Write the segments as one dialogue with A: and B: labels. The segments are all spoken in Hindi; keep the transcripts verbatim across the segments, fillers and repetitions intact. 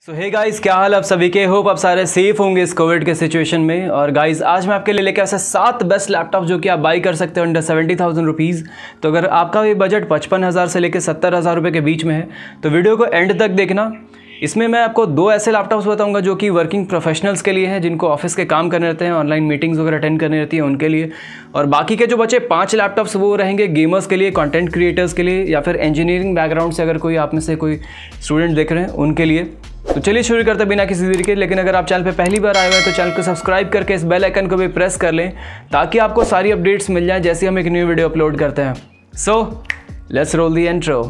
A: सो हे गाइस, क्या हाल आप सभी के। होप आप सारे सेफ होंगे इस कोविड के सिचुएशन में। और गाइस आज मैं आपके लिए लेके ऐसे सात बेस्ट लैपटॉप जो कि आप बाई कर सकते हो अंडर सेवेंटी थाउजेंड रुपीज़। तो अगर आपका भी बजट पचपन हज़ार से लेकर सत्तर हज़ार रुपये के बीच में है तो वीडियो को एंड तक देखना। इसमें मैं आपको दो ऐसे लैपटॉप्स बताऊंगा जो कि वर्किंग प्रोफेशनल्स के लिए हैं, जिनको ऑफिस के काम करने रहते हैं, ऑनलाइन मीटिंग्स वगैरह अटेंड करनी रहती है उनके लिए। और बाकी के जो बचे पांच लैपटॉप्स वो रहेंगे गेमर्स के लिए, कंटेंट क्रिएटर्स के लिए, या फिर इंजीनियरिंग बैकग्राउंड से अगर कोई आप में से कोई स्टूडेंट देख रहे हैं उनके लिए। तो चलिए शुरू करते बिना किसी देरी के। लेकिन अगर आप चैनल पे पहली बार आए हुए हैं तो चैनल को सब्सक्राइब करके इस बेल आइकन को भी प्रेस कर लें ताकि आपको सारी अपडेट्स मिल जाएं जैसे हम एक न्यू वीडियो अपलोड करते हैं। So let's roll the intro.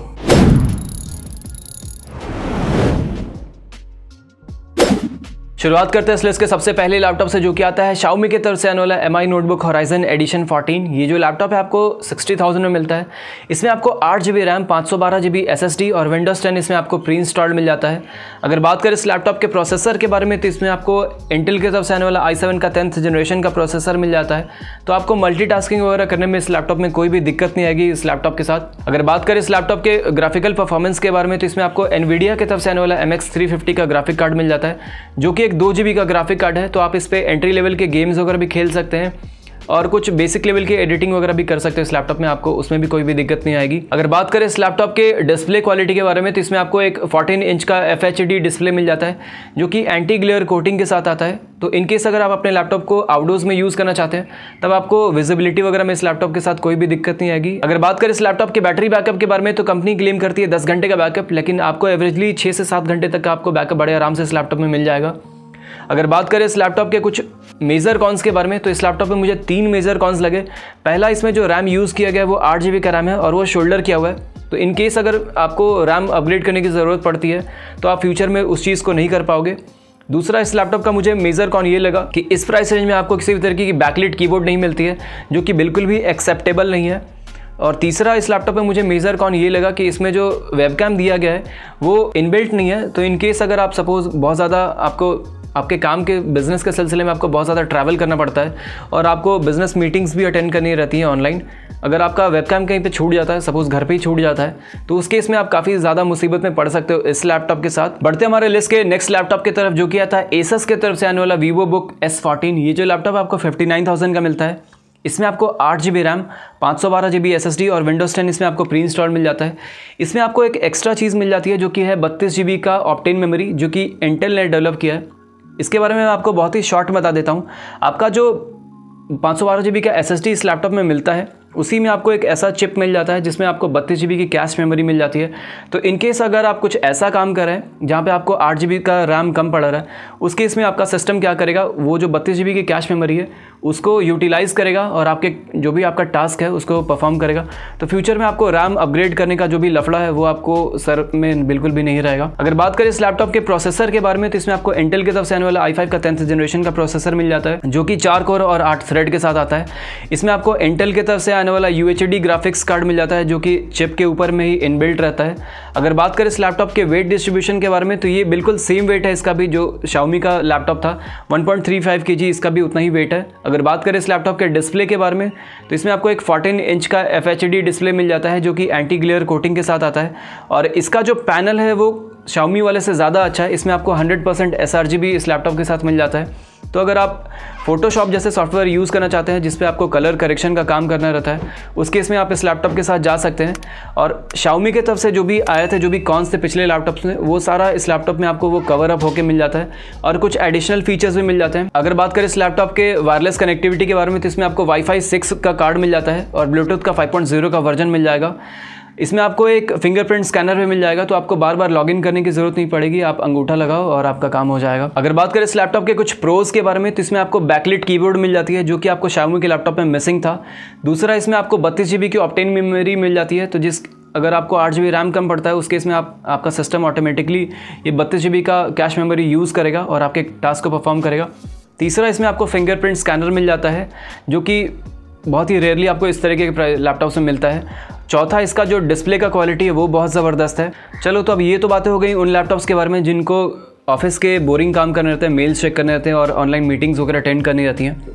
A: शुरुआत करते हैं इस लिस्ट के सबसे पहले लैपटॉप से, जो कि आता है Xiaomi की तरफ से आने वाला M I notebook horizon edition fourteen. ये जो लैपटॉप है आपको सिक्सटी थाउजेंड में मिलता है। इसमें आपको आठ जी बी रैम, पाँच सौ बारह G B S S D और विंडोज टेन इसमें आपको प्री इंस्टॉल्ड मिल जाता है। अगर बात करें इस लैपटॉप के प्रोसेसर के बारे में तो इसमें आपको इंटेल की तरफ से आने वाला आई सेवन का टेंथ जनरेशन का प्रोसेसर मिल जाता है। तो आपको मल्टीटास्किंग वगैरह करने में इस लैपटॉप में कोई भी दिक्कत नहीं आएगी इस लैपटॉप के साथ। अगर बात करें इस लैपटॉप के ग्राफिकल परफॉर्मेंस के बारे में तो इसमें आपको एनवीडिया की तरफ से आने वाला एम एक्स थ्री फिफ्टी का ग्राफिक कार्ड मिल जाता है, जो कि एक दो जी बी का ग्राफिक कार्ड है। तो आप इस पे एंट्री लेवल के गेम्स वगैरह भी खेल सकते हैं और कुछ बेसिक लेवल की एडिटिंग वगैरह भी कर सकते हैं इस लैपटॉप में, आपको उसमें भी कोई भी दिक्कत नहीं आएगी। अगर बात करें इस लैपटॉप के डिस्प्ले क्वालिटी के बारे में तो इसमें आपको एक फोर्टीन इंच का एफ एच डी डिस्प्ले मिल जाता है, जो कि एंटी ग्लेयर कोटिंग के साथ आता है। तो इनकेस अगर आप अपने लैपटॉप को आउटडोर्स में यूज़ करना चाहते हैं तब आपको विजिबिलिटी वगैरह में इस लैपटॉप के साथ कोई भी दिक्कत नहीं आएगी। अगर बात करें इस लैपटॉप के बैटरी बैकअप के बारे में तो कंपनी क्लेम करती है दस घंटे का बैकअप, लेकिन आपको एवरेजली छः से सात घंटे तक का आपको बैकअप बड़े आराम से इस लैपटॉप में मिल जाएगा। अगर बात करें इस लैपटॉप के कुछ मेजर कॉन्स के बारे में तो इस लैपटॉप में मुझे तीन मेजर कॉन्स लगे। पहला, इसमें जो रैम यूज़ किया गया है वो आठ जी बी का रैम है और वो शोल्डर किया हुआ है। तो इन केस अगर आपको रैम अपग्रेड करने की ज़रूरत पड़ती है तो आप फ्यूचर में उस चीज़ को नहीं कर पाओगे। दूसरा, इस लैपटॉप का मुझे मेजर कॉन ये लगा कि इस प्राइस रेंज में आपको किसी भी तरीके की बैकलिट कीबोर्ड नहीं मिलती है, जो कि बिल्कुल भी एक्सेप्टेबल नहीं है। और तीसरा, इस लैपटॉप में मुझे मेजर कॉन ये लगा कि इसमें जो वेबकैम दिया गया है वो इनबिल्ट नहीं है। तो इन केस अगर आप सपोज़ बहुत ज़्यादा आपको आपके काम के बिज़नेस के सिलसिले में आपको बहुत ज़्यादा ट्रैवल करना पड़ता है और आपको बिज़नेस मीटिंग्स भी अटेंड करनी रहती हैं ऑनलाइन, अगर आपका वेबकैम कहीं पे छूट जाता है, सपोज़ घर पे ही छूट जाता है, तो उस केस में आप काफ़ी ज़्यादा मुसीबत में पड़ सकते हो इस लैपटॉप के साथ। बढ़ते हमारे लिस्ट के नेक्स्ट लैपटॉप की तरफ, जो कि आता है एसस की तरफ से आने वाला वीवो बुक एस फोर्टीन। ये जो लैपटॉप आपको फिफ्टी नाइन थाउजेंड का मिलता है। इसमें आपको आठ जी बी रैम, पाँच सौ बारह G B S S D और विंडोज टेन इसमें आपको प्री इंस्टॉल मिल जाता है। इसमें आपको एक एक्स्ट्रा चीज़ मिल जाती है जो कि है बत्तीस जी बी का ऑप्टेन मेमोरी, जो कि इंटेल ने डेवलप किया है। इसके बारे में मैं आपको बहुत ही शॉर्ट बता देता हूँ। आपका जो पाँच सौ बारह जी बी का एस एस डी इस लैपटॉप में मिलता है, उसी में आपको एक ऐसा चिप मिल जाता है जिसमें आपको बत्तीस जी बी की कैश मेमोरी मिल जाती है। तो इनकेस अगर आप कुछ ऐसा काम कर रहे हैं जहाँ पे आपको आठ जी बी का रैम कम पड़ रहा है, उस केस में आपका सिस्टम क्या करेगा, वो जो बत्तीस जी बी की कैश मेमोरी है उसको यूटिलाइज़ करेगा और आपके जो भी आपका टास्क है उसको परफॉर्म करेगा। तो फ्यूचर में आपको रैम अपग्रेड करने का जो भी लफड़ा है वो आपको सर में बिल्कुल भी नहीं रहेगा। अगर बात करें इस लैपटॉप के प्रोसेसर के बारे में तो इसमें आपको इंटेल की तरफ से आने वाला आई फाइव का टेंथ जनरेशन का प्रोसेसर मिल जाता है, जो कि चार कोर और आठ थ्रेड के साथ आता है। इसमें आपको इंटेल की तरफ से आने वाला U H D graphics card मिल जाता है, जो कि चिप के ऊपर में ही इनबिल्ट रहता है। अगर बात करें इस लैपटॉप के वेट डिस्ट्रीब्यूशन के बारे में तो ये बिल्कुल सेम वेट है इसका भी जो Xiaomi का लैपटॉप था, one point three five KG इसका भी उतना ही वेट है। अगर बात करें इस लैपटॉप के डिस्प्ले के बारे में तो इसमें आपको एक फोर्टीन इंच का एफ एच डी डिस्प्ले मिल जाता है, जो कि एंटी ग्लेयर कोटिंग के साथ आता है। और इसका जो पैनल है वो Xiaomi वाले से ज़्यादा अच्छा है। इसमें आपको hundred percent S R G B इस लैपटॉप के साथ मिल जाता है। तो अगर आप फोटोशॉप जैसे सॉफ्टवेयर यूज़ करना चाहते हैं जिस पे आपको कलर करेक्शन का काम करना रहता है, उस केस में आप इस लैपटॉप के साथ जा सकते हैं। और Xiaomi की तरफ से जो भी आए थे, जो भी कॉन्स थे पिछले लैपटॉप्स में, वो सारा इस लैपटॉप में आपको वो कवर अप होकर मिल जाता है और कुछ एडिशनल फीचर्स भी मिल जाते हैं। अगर बात करें इस लैपटॉप के वायरलेस कनेक्टिविटी के बारे में तो इसमें आपको वाईफाई सिक्स का कार्ड मिल जाता है और ब्लूटूथ का फाइव पॉइंट ज़ीरो का वर्जन मिल जाएगा। इसमें आपको एक फिंगरप्रिंट स्कैनर भी मिल जाएगा, तो आपको बार बार लॉगिन करने की ज़रूरत नहीं पड़ेगी, आप अंगूठा लगाओ और आपका काम हो जाएगा। अगर बात करें इस लैपटॉप के कुछ प्रोज के बारे में तो इसमें आपको बैकलिट कीबोर्ड मिल जाती है, जो कि आपको Xiaomi के लैपटॉप में मिसिंग था। दूसरा, इसमें आपको बत्तीस जी बी की ऑप्टेन मेमोरी मिल जाती है, तो जिस अगर आपको आठ जी बी रैम कम पड़ता है उस केस में आप आपका सिस्टम ऑटोमेटिकली ये बत्तीस जी बी का कैश मेमोरी यूज़ करेगा और आपके टास्क को परफॉर्म करेगा। तीसरा, इसमें आपको फिंगरप्रिंट स्कैनर मिल जाता है, जो कि बहुत ही रेयरली आपको इस तरीके के लैपटॉप में मिलता है। चौथा, इसका जो डिस्प्ले का क्वालिटी है वो बहुत ज़बरदस्त है। चलो, तो अब ये तो बातें हो गई उन लैपटॉप्स के बारे में जिनको ऑफिस के बोरिंग काम करने रहते हैं, मेल्स चेक करने रहते हैं और ऑनलाइन मीटिंग्स वगैरह अटेंड करनी रहती हैं।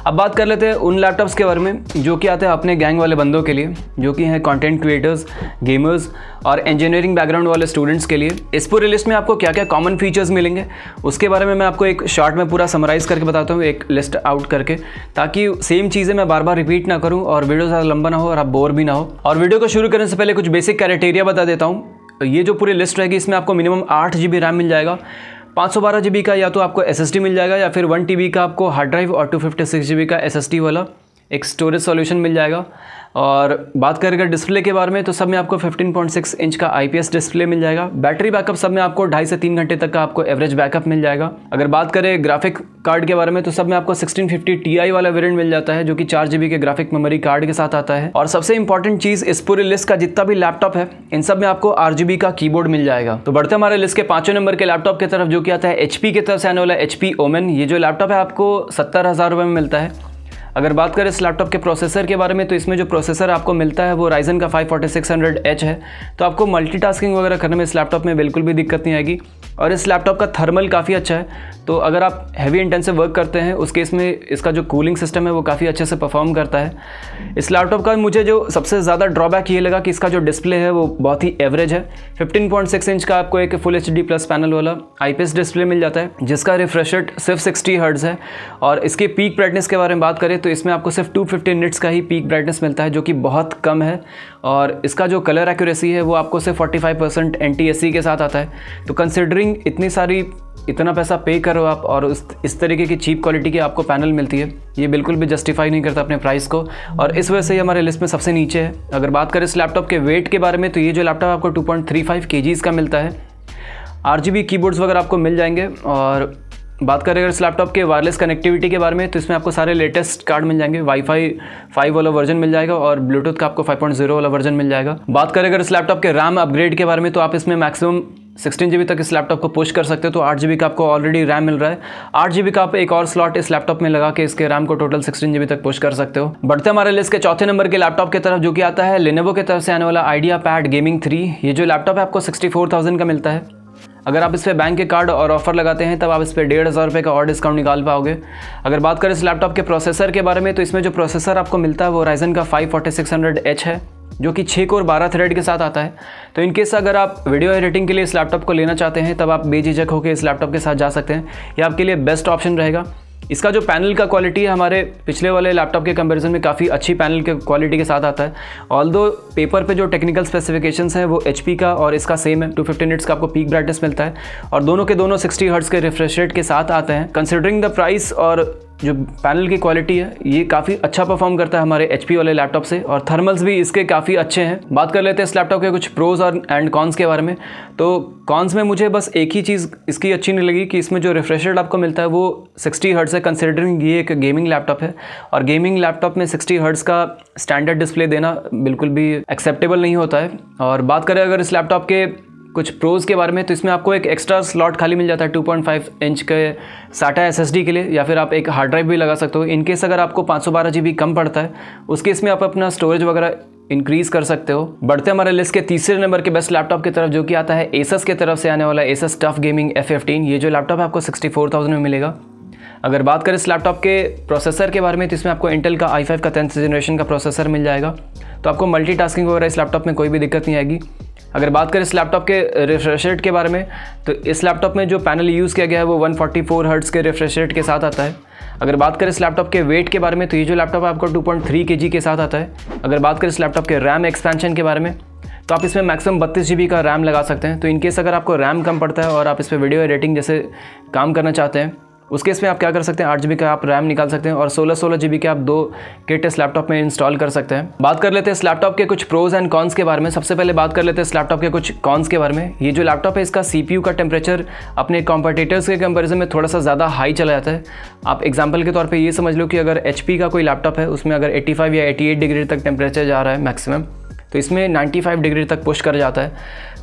A: अब बात कर लेते हैं उन लैपटॉप्स के बारे में जो कि आते हैं अपने गैंग वाले बंदों के लिए, जो कि हैं कंटेंट क्रिएटर्स, गेमर्स और इंजीनियरिंग बैकग्राउंड वाले स्टूडेंट्स के लिए। इस पूरे लिस्ट में आपको क्या क्या कॉमन फीचर्स मिलेंगे उसके बारे में मैं आपको एक शॉर्ट में पूरा समराइज़ करके बताता हूँ, एक लिस्ट आउट करके, ताकि सेम चीज़ें मैं बार बार रिपीट ना करूँ और वीडियो ज़्यादा लंबा ना हो और आप बोर भी ना हो। और वीडियो को शुरू करने से पहले कुछ बेसिक क्राइटेरिया बता देता हूँ। ये जो पूरी लिस्ट रहेगी इसमें आपको मिनिमम आठ जी बी रैम मिल जाएगा, पाँच सौ बारह जी बी का या तो आपको एस एस डी मिल जाएगा या फिर वन टी बी का आपको हार्ड ड्राइव और two fifty six G B का एस एस डी वाला एक स्टोरेज सॉल्यूशन मिल जाएगा। और बात करें अगर डिस्प्ले के बारे में तो सब में आपको फिफ्टीन पॉइंट सिक्स इंच का आईपीएस डिस्प्ले मिल जाएगा। बैटरी बैकअप सब में आपको ढाई से तीन घंटे तक का आपको एवरेज बैकअप मिल जाएगा। अगर बात करें ग्राफिक कार्ड के बारे में तो सब में आपको सिक्सटीन फिफ्टी टी वाला वेरिएंट मिल जाता है, जो कि चार जीबी के ग्राफिक मेमोरी कार्ड के साथ आता है। और सबसे इंपॉर्टेंट चीज़, इस पूरी लिस्ट का जितना भी लैपटॉप है इन सब में आपको आरजीबी का कीबोर्ड मिल जाएगा। तो बढ़ते हमारे लिस्ट के पांचवें नंबर के लैपटॉप की तरफ, जो कि आता है एचपी की तरफ से आने वाला एचपी ओमेन। ये जो लैपटॉप है आपको सत्तर हज़ार रुपये में मिलता है। अगर बात करें इस लैपटॉप के प्रोसेसर के बारे में तो इसमें जो प्रोसेसर आपको मिलता है वो राइजन का five forty six hundred H है। तो आपको मल्टीटास्किंग वगैरह करने में इस लैपटॉप में बिल्कुल भी दिक्कत नहीं आएगी। और इस लैपटॉप का थर्मल काफ़ी अच्छा है, तो अगर आप हैवी इंटेंसिव वर्क करते हैं उस केस में इसका जो कूलिंग सिस्टम है वो काफ़ी अच्छे से परफॉर्म करता है। इस लैपटॉप का मुझे जो सबसे ज़्यादा ड्रॉबैक ये लगा कि इसका जो डिस्प्ले है वो बहुत ही एवरेज है। फिफ्टीन पॉइंट सिक्स इंच का आपको एक full H D plus panel वाला आईपीएस डिस्प्ले मिल जाता है, जिसका रिफ्रेश रेट सिर्फ सिक्सटी हर्ट्ज है। और इसके पीक ब्राइटनेस के बारे में बात करें तो इसमें आपको सिर्फ टू फिफ्टी निट्स का ही पीक ब्राइटनेस मिलता है, जो कि बहुत कम है। और इसका जो कलर एक्यूरेसी है वो आपको सिर्फ forty five percent N T S C के साथ आता है। तो कंसिडरिंग इतनी सारी इतना पैसा पे करो आप और उस इस तरीके की चीप क्वालिटी की आपको पैनल मिलती है, ये बिल्कुल भी जस्टिफाई नहीं करता अपने प्राइस को, और इस वजह से ये हमारे लिस्ट में सबसे नीचे है। अगर बात करें इस लैपटॉप के वेट के बारे में तो ये जो लैपटॉप आपको two point three five KGs का मिलता है। आरजीबी कीबोर्ड्स वगैरह आपको मिल जाएंगे। और बात करें अगर इस लैपटॉप के वायरलेस कनेक्टिविटी के बारे में तो इसमें आपको सारे लेटेस्ट कार्ड मिल जाएंगे। वाईफाई फाइव वाला वर्जन मिल जाएगा और ब्लूटूथ का आपको फाइव पॉइंट ज़ीरो वाला वर्जन मिल जाएगा। बात करें अगर इस लैपटॉप के रैम अपग्रेड के बारे में तो आप इसमें मैक्सिमम सिक्सटीन जी बी तक इस लैपटॉप को पुश कर सकते हो। तो आठ जी बी का आपको ऑलरेडी रैम मिल रहा है, आठ जी बी का आप एक और स्लॉट इस लैपटॉप में लगा के इसके रैम को टोटल सिक्सटीन जी बी तक पुश कर सकते हो। बढ़ते हमारे लिस्ट के चौथे नंबर के लैपटॉप की तरफ, जो कि आता है लेनोवो की तरफ से आने वाला आइडिया पैड गेमिंग थ्री। ये जो लैपटॉप है आपको सिक्सटी फोर थाउजेंड का मिलता है। अगर आप इस पर बैंक के कार्ड और ऑफर लगाते हैं तब आप इस पर डेढ़ हज़ार रुपये का और डिस्काउंट निकाल पाओगे। अगर बात करें इस लैपटॉप के प्रोसेसर के बारे में तो इसमें जो प्रोसेसर आपको मिलता है वो राइजन का five forty six hundred H है, जो कि छः कोर बारह थ्रेड के साथ आता है। तो इनकेस अगर आप वीडियो एडिटिंग के लिए इस लैपटॉप को लेना चाहते हैं तब आप बेझिझक होकर इस लैपटॉप के साथ जा सकते हैं, यह आपके लिए बेस्ट ऑप्शन रहेगा। इसका जो पैनल का क्वालिटी है हमारे पिछले वाले लैपटॉप के कंपैरिजन में काफ़ी अच्छी पैनल के क्वालिटी के साथ आता है। ऑल्दो पेपर पे जो टेक्निकल स्पेसिफिकेशंस हैं वो एचपी का और इसका सेम है, टू फिफ्टी निट्स का आपको पीक ब्राइटनेस मिलता है और दोनों के दोनों सिक्सटी हर्ट्ज के रिफ्रेश रेट के साथ आते हैं। कंसिडरिंग द प्राइस और जो पैनल की क्वालिटी है ये काफ़ी अच्छा परफॉर्म करता है हमारे एचपी वाले लैपटॉप से, और थर्मल्स भी इसके काफ़ी अच्छे हैं। बात कर लेते हैं इस लैपटॉप के कुछ प्रोज और एंड कॉन्स के बारे में। तो कॉन्स में मुझे बस एक ही चीज़ इसकी अच्छी नहीं लगी कि इसमें जो रिफ्रेश रेट आपको मिलता है वो सिक्सटी हर्ट्ज है, कंसिडरिंग ये एक गेमिंग लैपटॉप है और गेमिंग लैपटॉप में सिक्सटी हर्ट्ज का स्टैंडर्ड डिस्प्ले देना बिल्कुल भी एक्सेप्टेबल नहीं होता है। और बात करें अगर इस लैपटॉप के कुछ प्रोज के बारे में तो इसमें आपको एक एक्स्ट्रा स्लॉट खाली मिल जाता है टू पॉइंट फाइव इंच के साटा एसएसडी के लिए, या फिर आप एक हार्ड ड्राइव भी लगा सकते हो। इनकेस अगर आपको पाँच सौ बारह जी बी कम पड़ता है उस केस में आप अपना स्टोरेज वगैरह इंक्रीज़ कर सकते हो। बढ़ते हमारे लिस्ट के तीसरे नंबर के बेस्ट लैपटॉप की तरफ, जो कि आता है एसस की तरफ से आने वाला Asus TUF gaming F fifteen. ये जो लैपटॉप है आपको सिक्सटी फोर थाउजेंड में मिलेगा। अगर बात करें इस लैपटॉप के प्रोसेसर के बारे में तो इसमें आपको इंटेल का आई फाइव का टेंथ जनरेशन का प्रोसेसर मिल जाएगा, तो आपको मल्टीटास्किंग वगैरह इस लैपटॉप में कोई भी दिक्कत नहीं आएगी। अगर बात करें इस लैपटॉप के रिफ्रेश रेट के बारे में तो इस लैपटॉप में जो पैनल यूज़ किया गया है वो वन फोर्टी फोर हर्ट्ज के रिफ्रेश रेट के साथ आता है। अगर बात करें इस लैपटॉप के वेट के बारे में तो ये जो लैपटॉप आपको टू पॉइंट थ्री केजी के साथ आता है। अगर बात करें इस लैपटॉप के रैम एक्सपेंशन के बारे में तो आप इसमें मैक्सिमम बत्तीस जी बी का रैम लगा सकते हैं। तो इनकेस अगर आपको रैम कम पड़ता है और आप इस पर वीडियो एडिटिंग जैसे काम करना चाहते हैं उस केस में आप क्या कर सकते हैं, आठ जी बी का आप रैम निकाल सकते हैं और सोलह सोलह जी बी के आप दो किट इस लैपटॉप में इंस्टॉल कर सकते हैं। बात कर लेते हैं इस लैपटॉप के कुछ प्रोज एंड कॉन्स के बारे में। सबसे पहले बात कर लेते हैं इस लैपटॉप के कुछ कॉन्स के बारे में। ये जो लैपटॉप है इसका सीपीयू का टेम्परेचर अपने कॉम्पिटिटर्स के कंपेरिजन में थोड़ा सा ज़्यादा हाई चला जाता है। आप एग्जाम्पल के तौर पर ये समझ लो कि अगर एचपी का कोई लैपटॉप है उसमें अगर एट्टी फाइव या एटी एट डिग्री तक टेम्परेचर जा रहा है मैक्सिमम, तो इसमें नाइन्टी फाइव डिग्री तक पुश कर जाता है।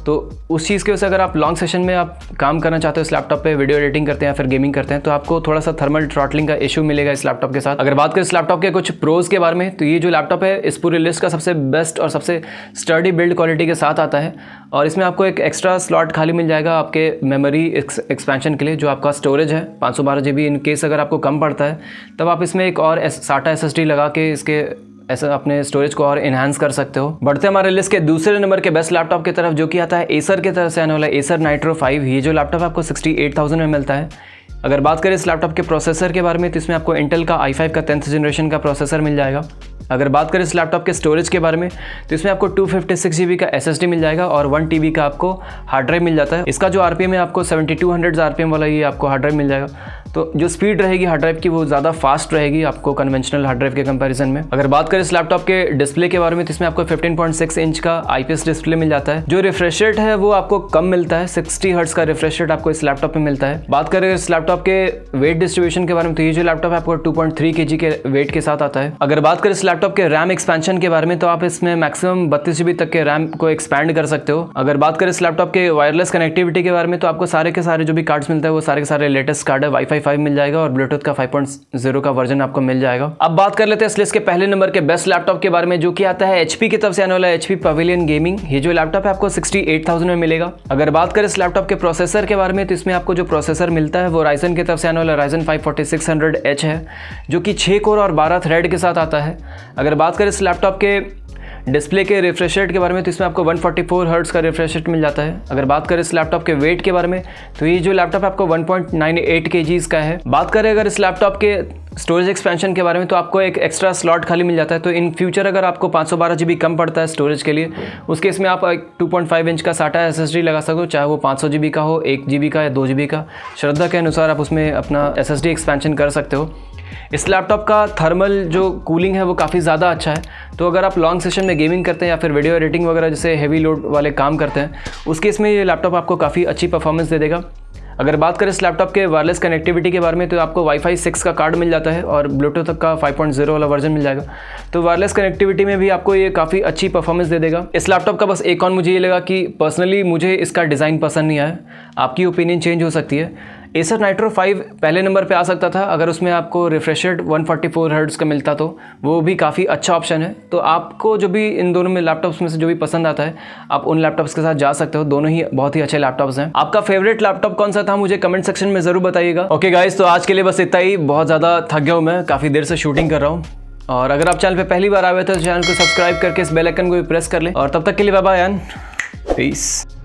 A: तो उस चीज़ की वजह से अगर आप लॉन्ग सेशन में आप काम करना चाहते हो इस लैपटॉप पे, वीडियो एडिटिंग करते हैं या फिर गेमिंग करते हैं, तो आपको थोड़ा सा थर्मल थ्रॉटलिंग का इशू मिलेगा इस लैपटॉप के साथ। अगर बात करें इस लैपटॉप के कुछ प्रोज के बारे में, तो ये जो लैपटॉप है इस पूरी लिस्ट का सबसे बेस्ट और सबसे स्टर्डी बिल्ड क्वालिटी के साथ आता है। और इसमें आपको एक एक्स्ट्रा स्लॉट खाली मिल जाएगा आपके मेमोरी एक्सपेंशन के लिए। जो आपका स्टोरेज है पाँच सौ बारह जी बी, इन केस अगर आपको कम पड़ता है तब आप इसमें एक और साटा एस एस डी लगा के इसके ऐसा अपने स्टोरेज को और इन्हांस कर सकते हो। बढ़ते हमारे लिस्ट के दूसरे नंबर के बेस्ट लैपटॉप की तरफ, जो कि आता है एसर की तरफ से आने वाला एसर नाइट्रो फाइव। ये जो लैपटॉप आपको सिक्सटी एट थाउजेंड में मिलता है। अगर बात करें इस लैपटॉप के प्रोसेसर के बारे में, तो इसमें आपको इंटेल का आई फाइव का टेंथ जनरेशन का प्रोसेसर मिल जाएगा। अगर बात करें इस लैपटॉप के स्टोरेज के बारे में, तो इसमें आपको two fifty six G B का एस एस डी मिल जाएगा और वन टी बी का आपको हार्ड ड्राइव मिल जाता है। इसका जो आरपीएम है आपको सेवेंटी टू हंड्रेड आरपीएम वाला ये आपको हार्ड ड्राइव मिल जाएगा। तो जो स्पीड रहेगी हार्ड ड्राइव की वो ज़्यादा फास्ट रहेगी आपको कन्वेंशनल हार्ड ड्राइव के कंपैरिजन में। अगर बात करें इस लैपटॉप के डिस्प्ले के बारे में, तो इसमें आपको फिफ्टीन पॉइंट सिक्स इंच का आईपीएस डिस्प्ले मिल जाता है। जो रिफ्रेश रेट है वो आपको कम मिलता है, सिक्सटी हर्ट्ज का रिफ्रेश रेट आपको इस लैपटॉप में मिलता है। बात करें इस लैपटॉप के वेट डिस्ट्रीब्यूशन के बारे में, तो ये जो लैपटॉप है आपको टू पॉइंट थ्री केजी के वेट के साथ आता है। अगर बात करें इस लैपटॉप के रैम एक्सपेंशन के बारे में, तो आप इसमें मैक्सिमम बत्तीस जीबी तक के रैम को एक्सपैंड कर सकते हो। अगर बात करें इस लैपटॉप के वायरलेस कनेक्टिविटी के बारे में, तो आपको सारे के सारे जो भी कार्ड्स मिलते हैं वो सारे के सारे लेटेस्ट कार्ड है। वाईफाई फाइव मिल जाएगा और ब्लूटूथ का फाइव पॉइंट ज़ीरो का वर्जन आपको मिल जाएगा। अब बात कर लेते हैं इस लिस्ट के पहले नंबर के बेस्ट लैपटॉप के बारे में, जो कि आता है एचपी की तरफ से आने वाला एचपी पवेलियन गेमिंग। ये जो लैपटॉप है आपको सिक्सटी एट थाउजेंड में मिलेगा। अगर बात करें इस लैपटॉप के प्रोसेसर के बारे में, तो इसमें आपको जो प्रोसेसर मिलता है वो राइजन की तरफ से आने वाला Ryzen five forty six hundred H है, जो कि छः कोर और बारह थ्रेड के साथ आता है। अगर बात करें इस लैपटॉप के डिस्प्ले के रिफ्रेश रेट के बारे में, तो इसमें आपको वन फोर्टी फोर हर्ट्ज का रिफ्रेश रेट मिल जाता है। अगर बात करें इस लैपटॉप के वेट के बारे में, तो ये जो लैपटॉप आपको one point nine eight KGs का है। बात करें अगर इस लैपटॉप के स्टोरेज एक्सपेंशन के बारे में, तो आपको एक एक्स्ट्रा स्लॉट खाली मिल जाता है। तो इन फ्यूचर अगर आपको पाँच सौ बारह जीबी कम पड़ता है स्टोरेज के लिए, उस केस में आप एक टू पॉइंट फाइव इंच का साटा एस एस डी लगा सकते हो, चाहे वो पाँच सौ जीबी का हो, एक जीबी का या दो जीबी का। श्रद्धा के अनुसार आप उसमें अपना एस एस डी एक्सपेंशन कर सकते हो। इस लैपटॉप का थर्मल जो कूलिंग है वो काफ़ी ज़्यादा अच्छा है। तो अगर आप लॉन्ग सेशन में गेमिंग करते हैं या फिर वीडियो एडिटिंग वगैरह जैसे हेवी लोड वाले काम करते हैं, उस केस में ये लैपटॉप आपको काफ़ी अच्छी परफॉर्मेंस दे देगा। अगर बात करें इस लैपटॉप के वायरलेस कनेक्टिविटी के बारे में, तो आपको वाईफाई सिक्स का कार्ड मिल जाता है और ब्लूटूथ का फाइव पॉइंट ज़ीरो वाला वर्जन मिल जाएगा। तो वायरलेस कनेक्टिविटी में भी आपको ये काफ़ी अच्छी परफॉर्मेंस दे देगा। इस लैपटॉप का बस एक और मुझे ये लगा कि पर्सनली मुझे इसका डिज़ाइन पसंद नहीं आया। आपकी ओपिनियन चेंज हो सकती है। एसर नाइट्रो फाइव पहले नंबर पे आ सकता था अगर उसमें आपको refresh rate one forty four hertz का मिलता, तो वो भी काफ़ी अच्छा ऑप्शन है। तो आपको जो भी इन दोनों में लैपटॉप्स में से जो भी पसंद आता है, आप उन लैपटॉप्स के साथ जा सकते हो। दोनों ही बहुत ही अच्छे लैपटॉप्स हैं। आपका फेवरेट लैपटॉप कौन सा था मुझे कमेंट सेक्शन में ज़रूर बताइएगा। ओके गाइस, तो आज के लिए बस इतना ही। बहुत ज़्यादा थक गया हूँ मैं, काफ़ी देर से शूटिंग कर रहा हूँ। और अगर आप चैनल पर पहली बार आए हो तो चैनल को सब्सक्राइब करके इस बेल आइकन को भी प्रेस कर लें। और तब तक के लिए बाय बाय एंड पीस।